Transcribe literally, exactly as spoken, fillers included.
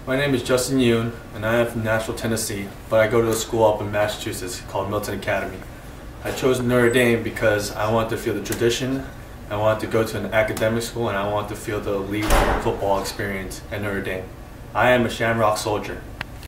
My name is Justin Yoon, and I am from Nashville, Tennessee, but I go to a school up in Massachusetts called Milton Academy. I chose Notre Dame because I wanted to feel the tradition, I wanted to go to an academic school, and I wanted to feel the elite football experience at Notre Dame. I am a Shamrock soldier.